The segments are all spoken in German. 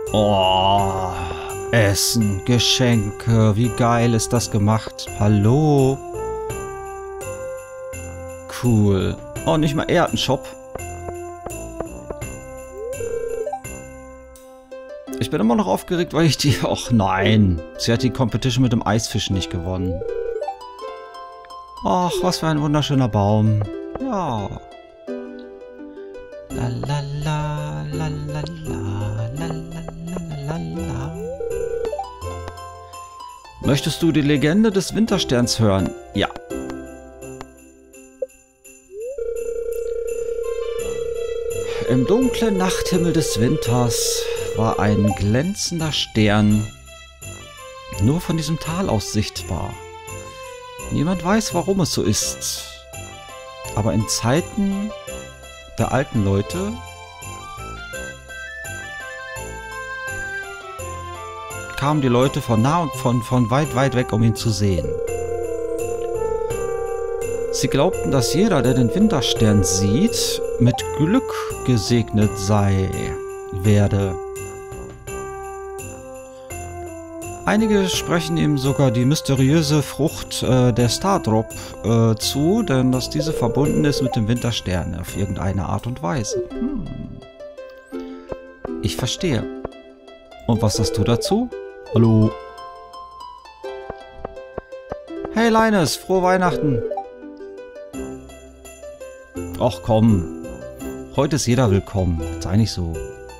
Oh, Essen, Geschenke, wie geil ist das gemacht? Hallo? Cool. Oh, nicht mal er hat einen Shop. Ich bin immer noch aufgeregt, weil ich die... Och nein, sie hat die Competition mit dem Eisfischen nicht gewonnen. Ach, was für ein wunderschöner Baum. Ja. La la la la la la la la la la. Möchtest du die Legende des Wintersterns hören? Ja. Im dunklen Nachthimmel des Winters war ein glänzender Stern nur von diesem Tal aus sichtbar. Niemand weiß, warum es so ist. Aber in Zeiten der alten Leute kamen die Leute von nah und von weit, weit weg, um ihn zu sehen. Sie glaubten, dass jeder, der den Winterstern sieht, mit Glück gesegnet werde. Einige sprechen ihm sogar die mysteriöse Frucht der Stardrop zu, denn dass diese verbunden ist mit dem Winterstern auf irgendeine Art und Weise. Ich verstehe. Und was sagst du dazu? Hallo? Hey Linus, frohe Weihnachten! Ach komm, heute ist jeder willkommen, sei nicht so.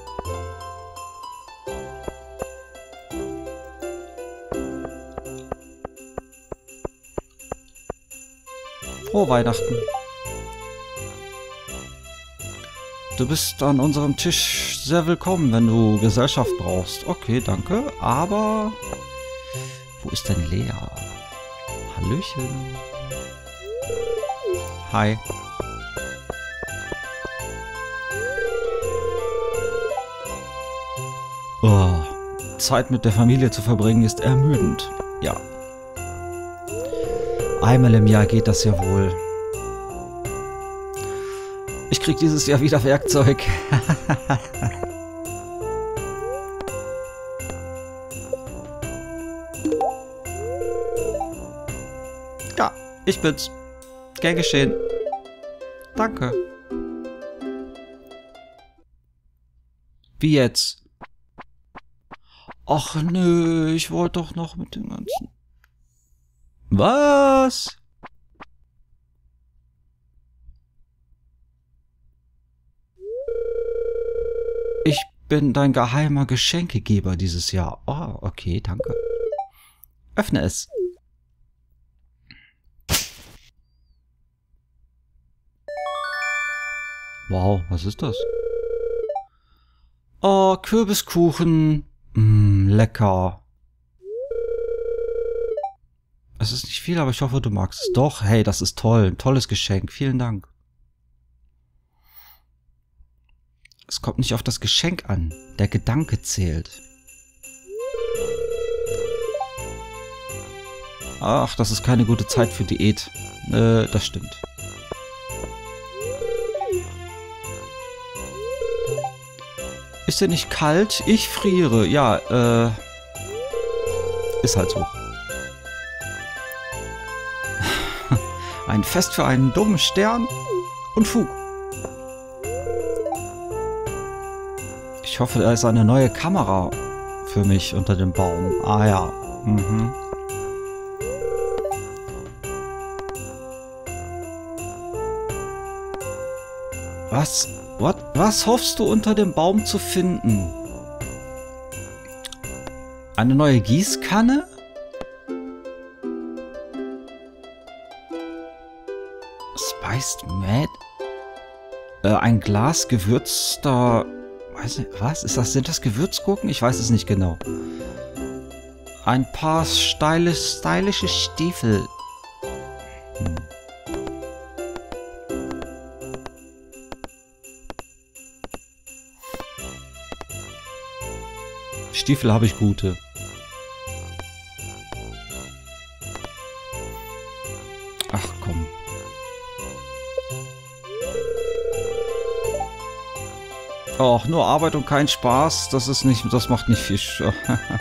Frohe Weihnachten. Du bist an unserem Tisch sehr willkommen, wenn du Gesellschaft brauchst. Okay, danke, aber... Wo ist denn Lea? Hallöchen. Hi. Oh, Zeit mit der Familie zu verbringen ist ermüdend. Ja. Einmal im Jahr geht das ja wohl. Ich krieg dieses Jahr wieder Werkzeug. Ja, ich bin's. Gern geschehen. Danke. Wie jetzt? Ach nö, ich wollte doch noch mit dem ganzen... Was? Ich bin dein geheimer Geschenkegeber dieses Jahr. Oh, okay, danke. Öffne es. Wow, was ist das? Oh, Kürbiskuchen. Lecker. Es ist nicht viel, aber ich hoffe, du magst es. Doch, hey, das ist toll. Ein tolles Geschenk. Vielen Dank. Es kommt nicht auf das Geschenk an. Der Gedanke zählt. Ach, das ist keine gute Zeit für Diät. Das stimmt. Ist dir nicht kalt? Ich friere. Ja, ist halt so. Ein Fest für einen dummen Stern und Fug. Ich hoffe, da ist eine neue Kamera für mich unter dem Baum. Ah ja. Mhm. Was hoffst du unter dem Baum zu finden? Eine neue Gießkanne? Spiced Mad? Ein Glas gewürzter... Weiß nicht, was? Sind das Gewürzgurken? Ich weiß es nicht genau. Ein paar stylische Stiefel. Stiefel habe ich gute. Ach komm. Och, nur Arbeit und kein Spaß, das macht nicht viel Spaß.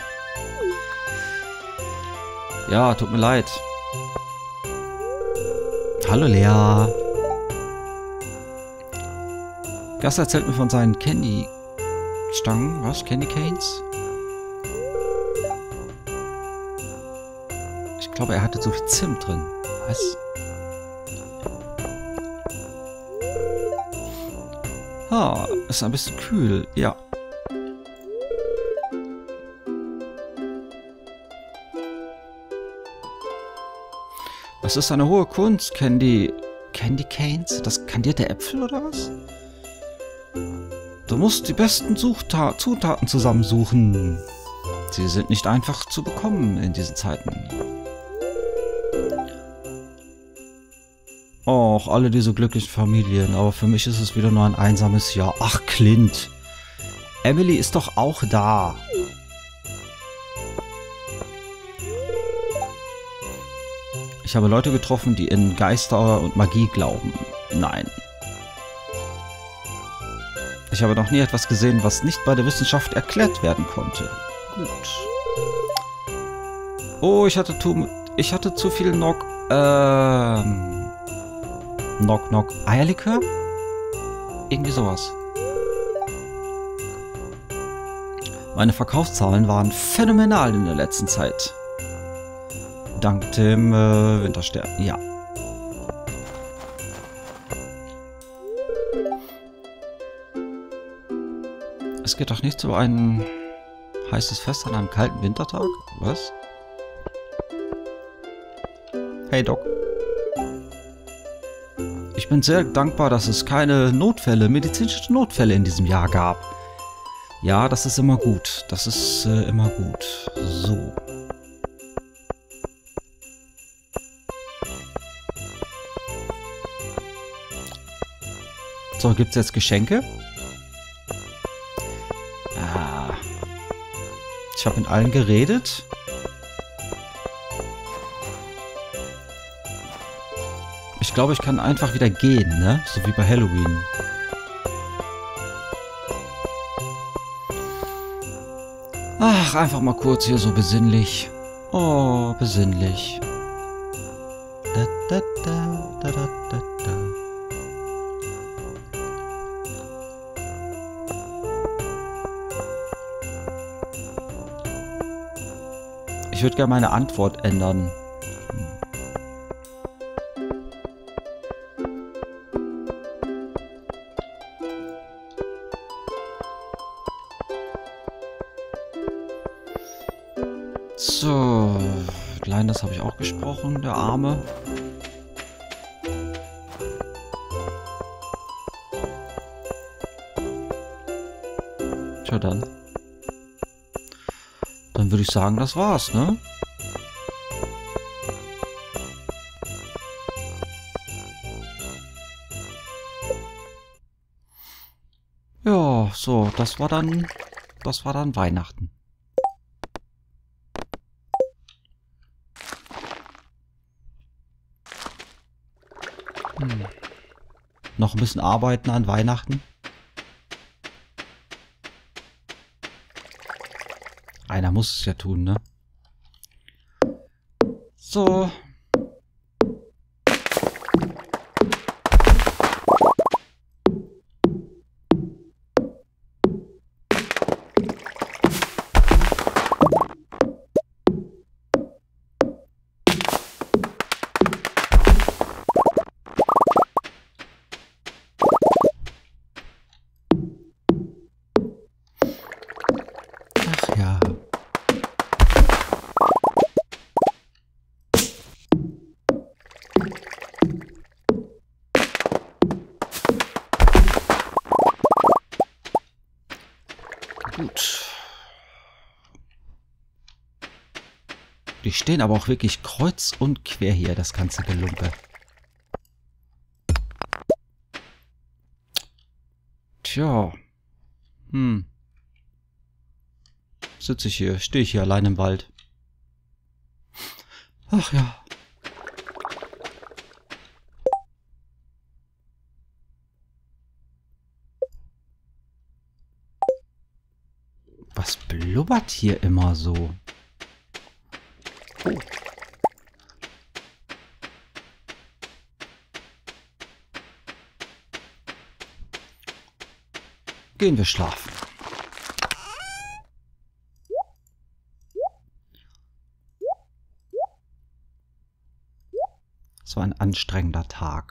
Ja, tut mir leid. Hallo Lea. Gus erzählt mir von seinen Candy-Stangen. Was? Candy Canes? Ich glaube, er hatte so viel Zimt drin. Was? Ah, ist ein bisschen kühl. Ja. Das ist eine hohe Kunst, Candy Canes? Das kandierte Äpfel oder was? Du musst die besten Zutaten zusammensuchen. Sie sind nicht einfach zu bekommen in diesen Zeiten. Och, alle diese glücklichen Familien, aber für mich ist es wieder nur ein einsames Jahr. Ach, Clint. Emily ist doch auch da. Ich habe Leute getroffen, die in Geister und Magie glauben. Nein. Ich habe noch nie etwas gesehen, was nicht bei der Wissenschaft erklärt werden konnte. Gut. Oh, ich hatte zu viel Knock Eierlikör? Irgendwie sowas. Meine Verkaufszahlen waren phänomenal in der letzten Zeit. Dank dem Winterstern. Ja. Es geht doch nicht so ein heißes Fest an einem kalten Wintertag? Was? Hey Doc. Ich bin sehr dankbar, dass es keine medizinische Notfälle in diesem Jahr gab. Ja, das ist immer gut. Das ist immer gut. So. So, gibt's jetzt Geschenke? Ah. Ich habe mit allen geredet. Ich glaube, ich kann einfach wieder gehen, ne? So wie bei Halloween. Ach, einfach mal kurz hier so besinnlich. Oh, besinnlich. Da, da, da, da, da, da, da. Ich würde gerne meine Antwort ändern. So, Linus habe ich auch gesprochen, der Arme. Tja dann. Dann würde ich sagen, das war's, ne? Ja, so, das war dann Weihnachten. Noch ein bisschen arbeiten an Weihnachten. Einer muss es ja tun, ne? So. Ach ja. Gut. Die stehen aber auch wirklich kreuz und quer hier, das ganze Gelumpe. Tja. Stehe ich hier allein im Wald. Ach ja. Was blubbert hier immer so? Oh. Gehen wir schlafen. Es war ein anstrengender Tag.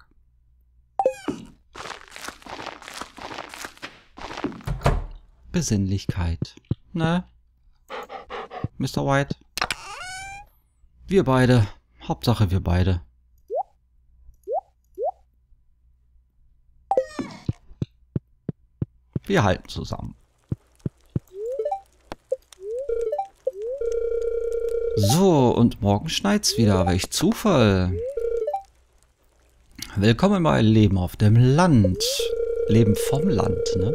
Besinnlichkeit. Ne? Mr. White? Wir beide. Hauptsache wir beide. Wir halten zusammen. So, und morgen schneit's wieder. Welch Zufall. Willkommen bei Leben auf dem Land. Leben vom Land, ne?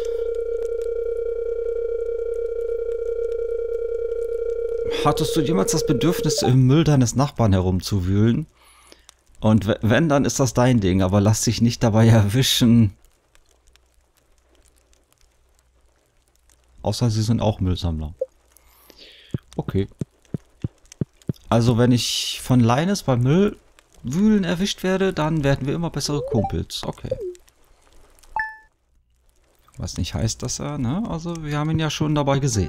Hattest du jemals das Bedürfnis, im Müll deines Nachbarn herumzuwühlen? Und wenn, dann ist das dein Ding, aber lass dich nicht dabei erwischen. Außer sie sind auch Müllsammler. Okay. Also wenn ich von Linus beim Müllwühlen erwischt werde, dann werden wir immer bessere Kumpels. Okay. Was nicht heißt, dass er, ne? Also wir haben ihn ja schon dabei gesehen.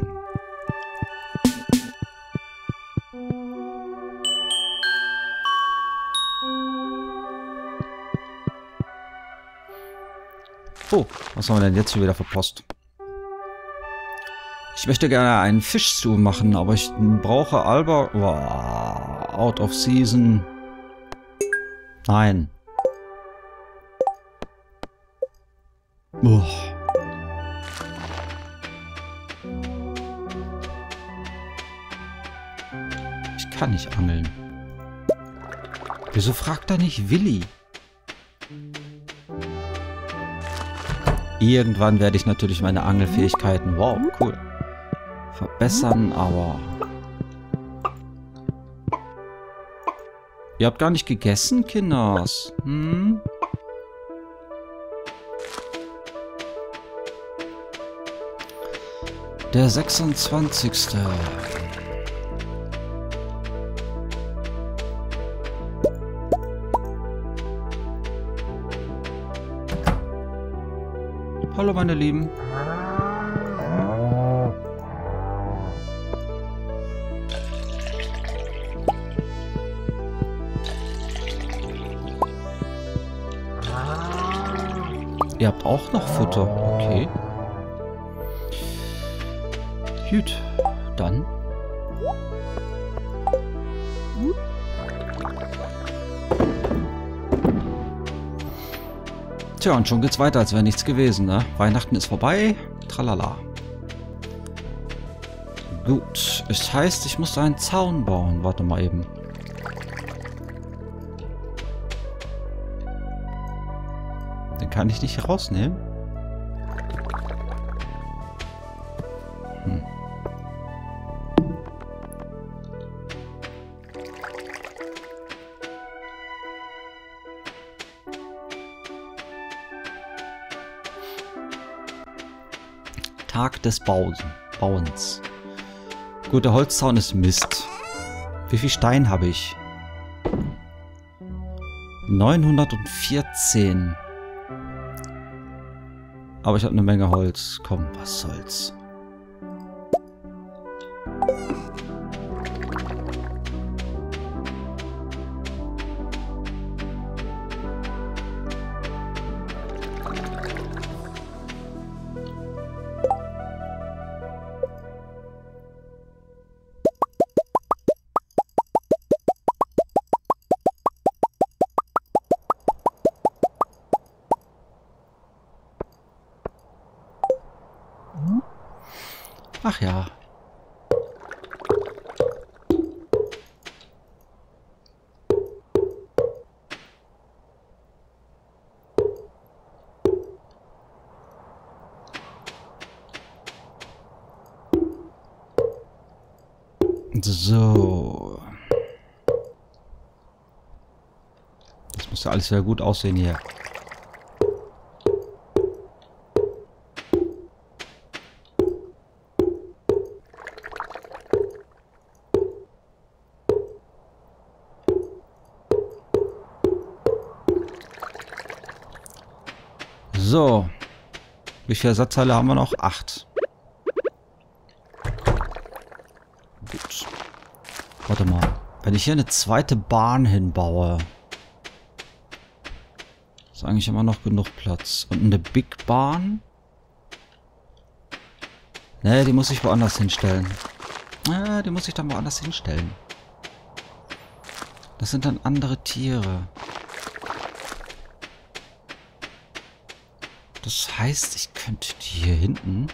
Oh, was haben wir denn jetzt hier wieder für Post? Ich möchte gerne einen Fischstew machen, aber ich brauche Alba... Wow, out of season. Nein. Ich kann nicht angeln. Wieso fragt er nicht Willi? Irgendwann werde ich natürlich meine Angelfähigkeiten, wow, cool, verbessern, aber... Ihr habt gar nicht gegessen, Kinders. Hm? Der 26. Hallo meine Lieben. Ihr habt auch noch Futter, okay. Gut, dann. Tja, und schon geht's weiter, als wäre nichts gewesen, ne? Weihnachten ist vorbei. Tralala. Gut, es heißt, ich muss einen Zaun bauen. Warte mal eben. Den kann ich nicht rausnehmen. Tag des Bauens. Gut, der Holzzaun ist Mist. Wie viel Stein habe ich? 914. Aber ich habe eine Menge Holz. Komm, was soll's. Ach ja. So. Das muss ja alles sehr gut aussehen hier. So. Wie viele Ersatzteile haben wir noch? 8. Gut. Warte mal. Wenn ich hier eine zweite Bahn hinbaue, ist eigentlich immer noch genug Platz. Und eine Big Bahn? Ne, die muss ich woanders hinstellen. Ah, die muss ich dann woanders hinstellen. Das sind dann andere Tiere. Das heißt, ich könnte die hier hinten...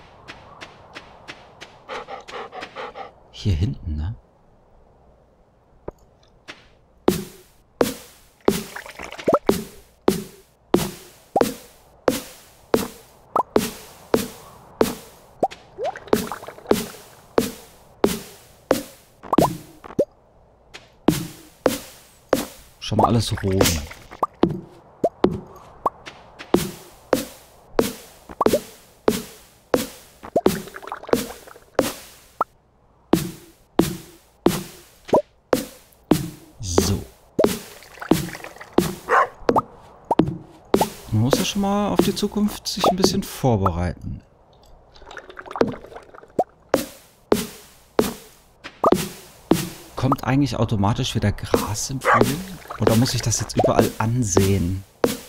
Hier hinten, ne? Schon mal alles roden. So. Man muss ja schon mal auf die Zukunft sich ein bisschen vorbereiten. Kommt eigentlich automatisch wieder Gras im Frühling? Oder muss ich das jetzt überall ansehen?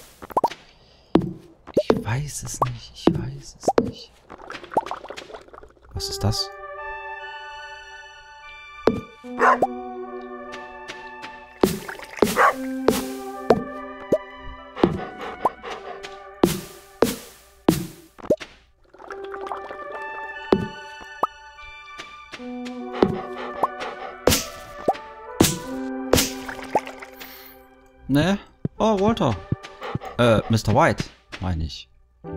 Ich weiß es nicht. Ich weiß es nicht. Was ist das? Ne? Oh, Walter. Mr. White, meine ich.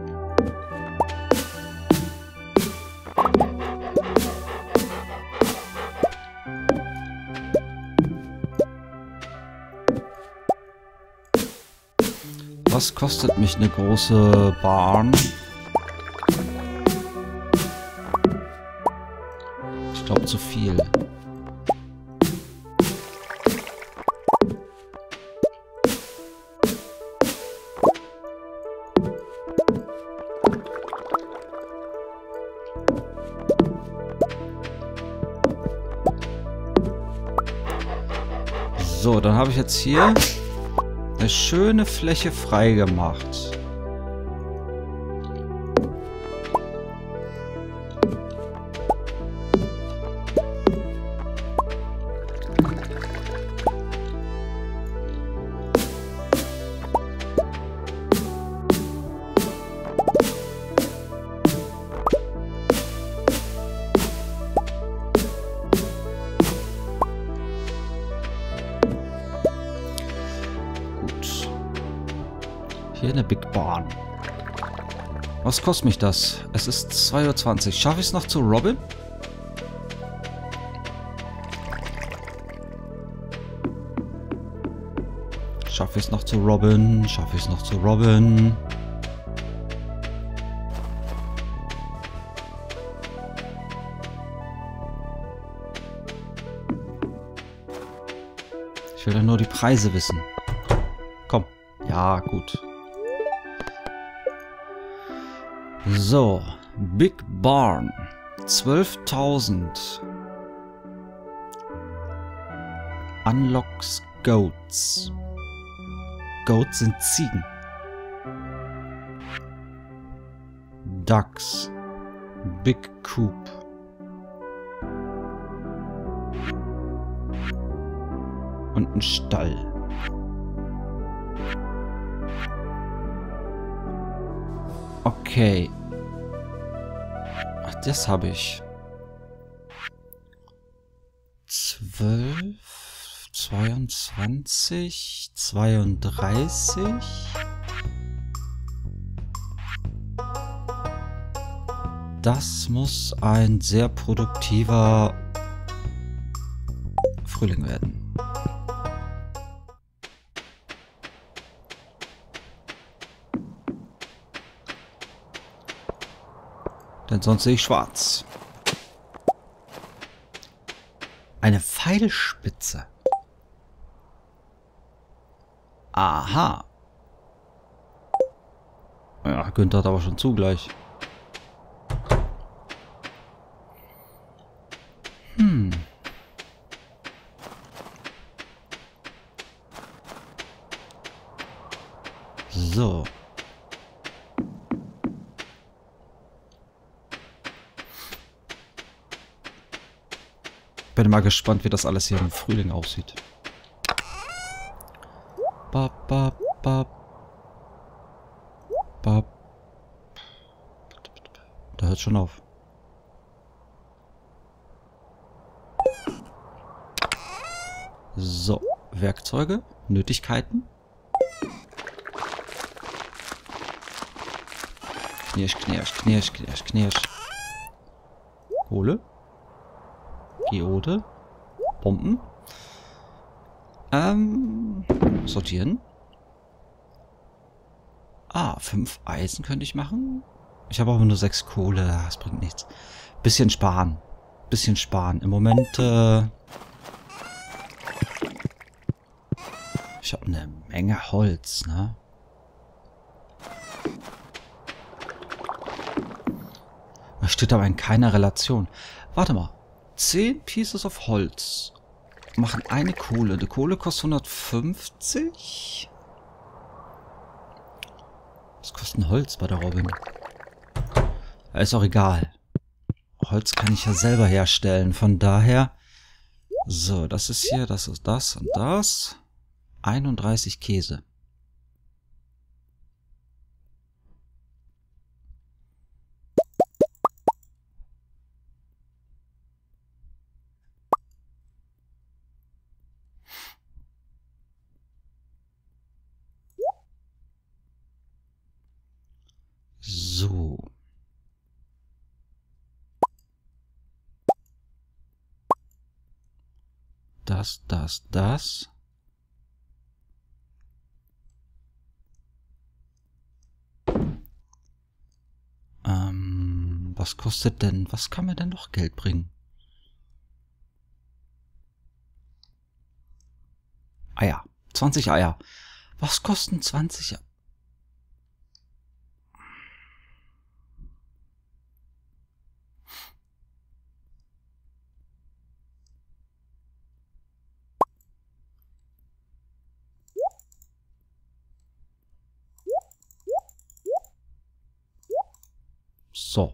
Was kostet mich eine große Bahn? Ich glaube zu viel. So, dann habe ich jetzt hier eine schöne Fläche frei gemacht. Hier eine Big Barn. Was kostet mich das? Es ist 2:20 Uhr. Schaffe ich es noch zu Robin? Schaffe ich es noch zu Robin? Schaffe ich es noch zu Robin? Ich will ja nur die Preise wissen. Komm. Ja, gut. So, Big Barn, 12.000. Unlocks Goats. Goats sind Ziegen. Ducks. Big Coop. Und ein Stall. Okay. Ach, das habe ich. 12, 22, 32. Das muss ein sehr produktiver Frühling werden. Denn sonst sehe ich schwarz. Eine Pfeilspitze. Aha. Ja, Günther hat aber schon zugleich. So. Bin mal gespannt, wie das alles hier im Frühling aussieht. Bap, bap, bap. Bap. Da hört schon auf. So, Werkzeuge, Nötigkeiten. Knirsch, knirsch, knirsch, knirsch, knirsch. Kohle. Geode. Bomben. Sortieren. 5 Eisen könnte ich machen. Ich habe aber nur 6 Kohle. Das bringt nichts. Bisschen sparen. Bisschen sparen. Im Moment, ich habe eine Menge Holz, ne? Das steht aber in keiner Relation. Warte mal. 10 Pieces of Holz machen eine Kohle. Die Kohle kostet 150. Was kostet ein Holz bei der Robin? Ist auch egal. Holz kann ich ja selber herstellen. Von daher. So, das ist hier, das ist das und das. 31 Käse. So. Das. Was kostet denn? Was kann mir denn noch Geld bringen? Eier. 20 Eier. Was kosten 20 Eier? So.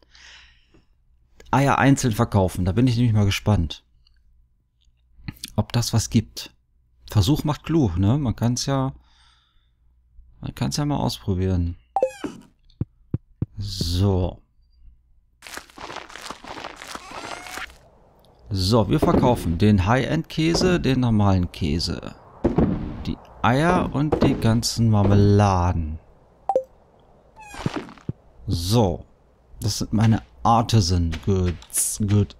Eier einzeln verkaufen. Da bin ich nämlich mal gespannt. Ob das was gibt. Versuch macht klug, ne? Man kann es ja mal ausprobieren. So. So, wir verkaufen den High-End-Käse, den normalen Käse, die Eier und die ganzen Marmeladen. So. Das sind meine Artisan Goods. Good.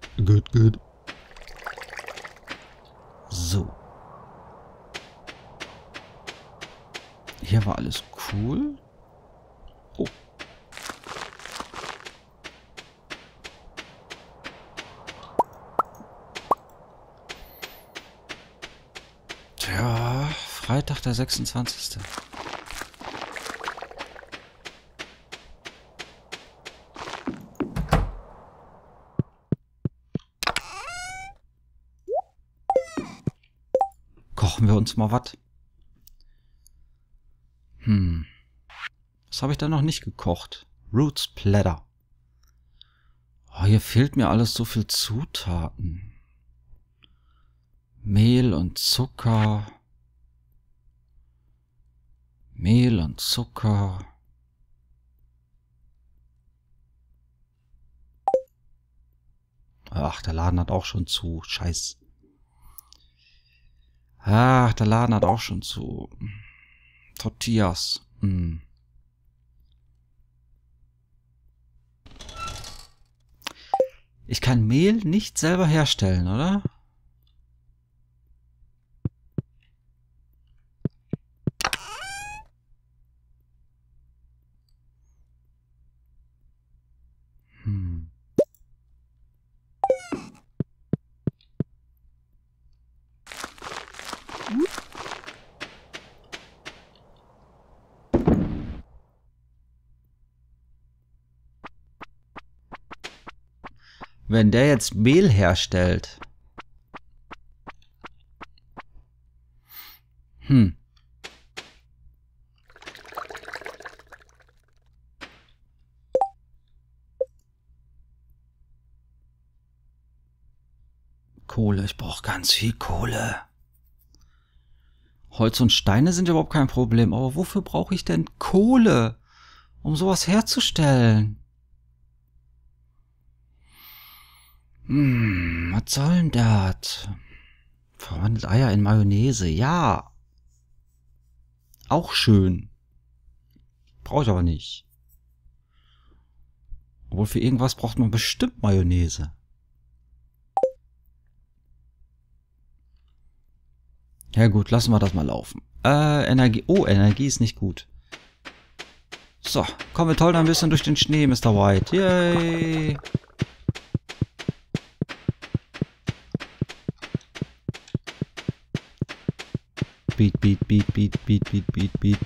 So. Hier war alles cool. Oh. Tja, Freitag der 26. Kochen wir uns mal was. Was habe ich da noch nicht gekocht? Roots Platter. Oh, hier fehlt mir alles so viel Zutaten. Mehl und Zucker. Mehl und Zucker. Ach, der Laden hat auch schon zu. Scheiß. Ach, der Laden hat auch schon zu. Tortillas. Ich kann Mehl nicht selber herstellen, oder? Wenn der jetzt Mehl herstellt. Kohle, ich brauche ganz viel Kohle. Holz und Steine sind überhaupt kein Problem, aber wofür brauche ich denn Kohle, um sowas herzustellen? Was soll denn das? Verwandelt Eier in Mayonnaise, ja. Auch schön. Brauche ich aber nicht. Obwohl für irgendwas braucht man bestimmt Mayonnaise. Ja gut, lassen wir das mal laufen. Energie. Oh, Energie ist nicht gut. So, komm, wir tollen ein bisschen durch den Schnee, Mr. White. Yay! Beat, beat, beat, beat, beat, beat, beat, beat.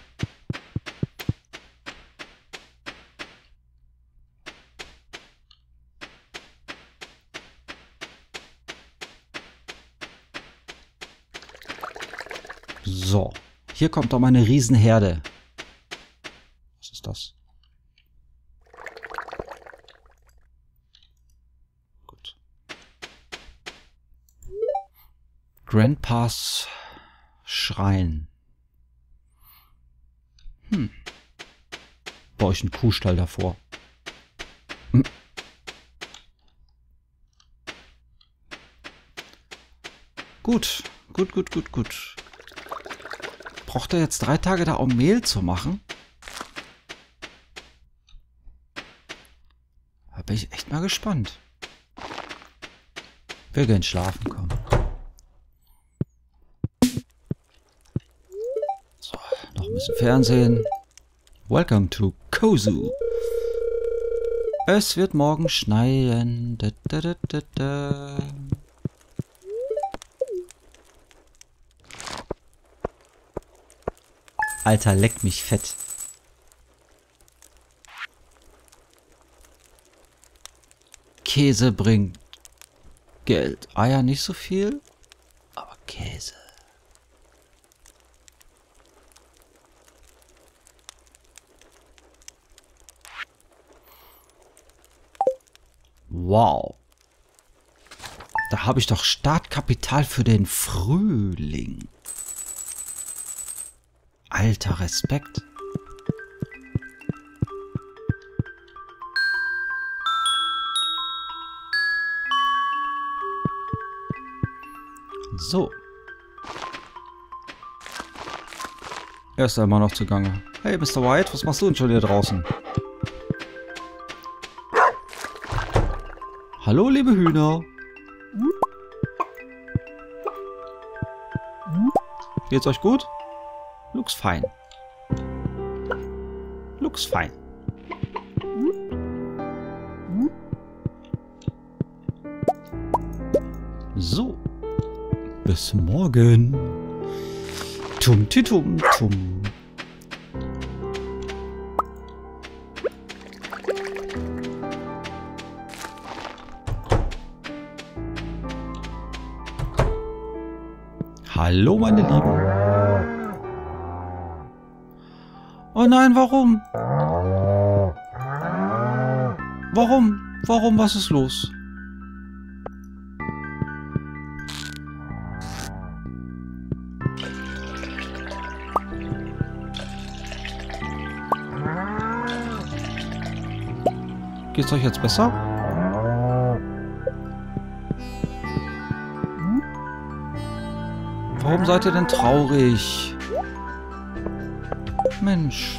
So, hier kommt doch mal eine Riesenherde. Was ist das? Gut. Grandpas Schrein. Baue ich einen Kuhstall davor. Gut, gut, gut, gut, gut. Braucht er jetzt 3 Tage da, um Mehl zu machen? Da bin ich echt mal gespannt. Wir gehen schlafen, komm. So, noch ein bisschen Fernsehen. Welcome to Kozu. Es wird morgen schneien. Da, da, da, da, da. Alter, leck mich fett. Käse bringt Geld. Eier nicht so viel, aber Käse. Wow. Da habe ich doch Startkapital für den Frühling. Alter, Respekt. So. Er ist immer noch zugange. Hey, Mr. White, was machst du denn schon hier draußen? Hallo, liebe Hühner. Geht's euch gut? Looks fine. Looks fine. So. Bis morgen. Tum-ti-tum-tum. Hallo, meine Lieben. Oh nein, warum? Warum? Warum? Was ist los? Geht's euch jetzt besser? Warum seid ihr denn traurig? Mensch.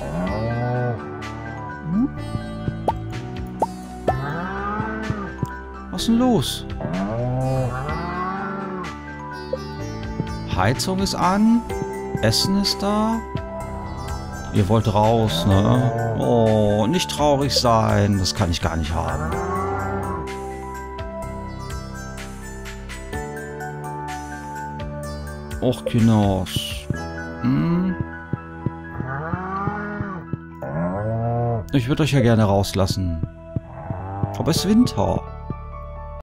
Was ist denn los? Heizung ist an. Essen ist da. Ihr wollt raus, ne? Oh, nicht traurig sein. Das kann ich gar nicht haben. Och, Kinders. Ich würde euch ja gerne rauslassen. Aber es ist Winter.